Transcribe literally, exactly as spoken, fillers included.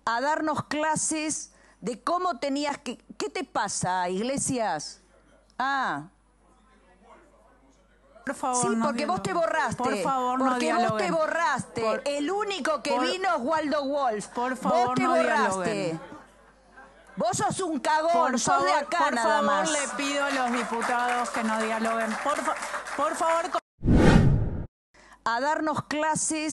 a darnos clases de cómo tenías que... ¿Qué te pasa, Iglesias? Ah... Por favor, sí, no porque vos te borraste. Por favor, no porque dialoguen. vos te borraste. Por, el único que por, vino es Waldo Wolf. Por favor, vos te no borraste. Dialoguen. Vos sos un cagón, por sos favor, de acá por nada favor, más. le pido a los diputados que no dialoguen. Por, fa por favor... A darnos clases